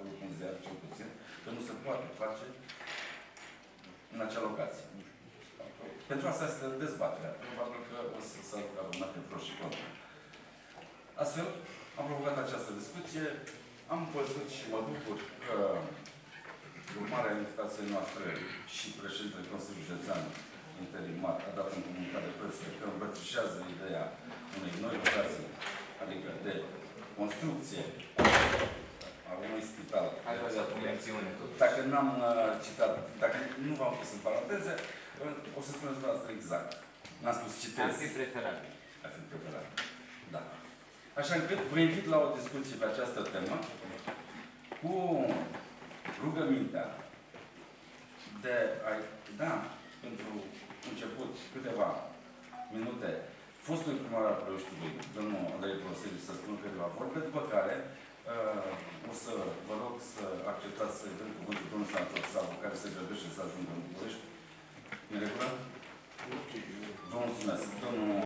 un ziar, cel puțin, că nu se poate face în acea locație. Pentru asta este dezbaterea. Probabil că o să se aducă argumente pro și contra. Astfel, am provocat această discuție, am văzut și mă bucur că urmarea invitației noastre și președintele Consiliului Județean interimar a dat în comunicat de presă că îmbrățișează ideea unei noi locații, adică de construcție a unui spital. Dacă n-am citat, dacă nu v-am pus în paranteze, o să spuneți dumneavoastră exact. N-am spus citez. Ar fi preferabil. Ar fi preferabil. Da. Așa încât vă invit la o discuție pe această temă cu rugămintea de a da, pentru început, câteva minute, fostul primar al Ploieștiului, domnul Andrei Proseliu, să spun câteva vorbe, după care o să vă rog să acceptați să-i dăm cuvântul domnului Santor Savu, care se grăbește să ajungă în București. În regulă? Vă mulțumesc.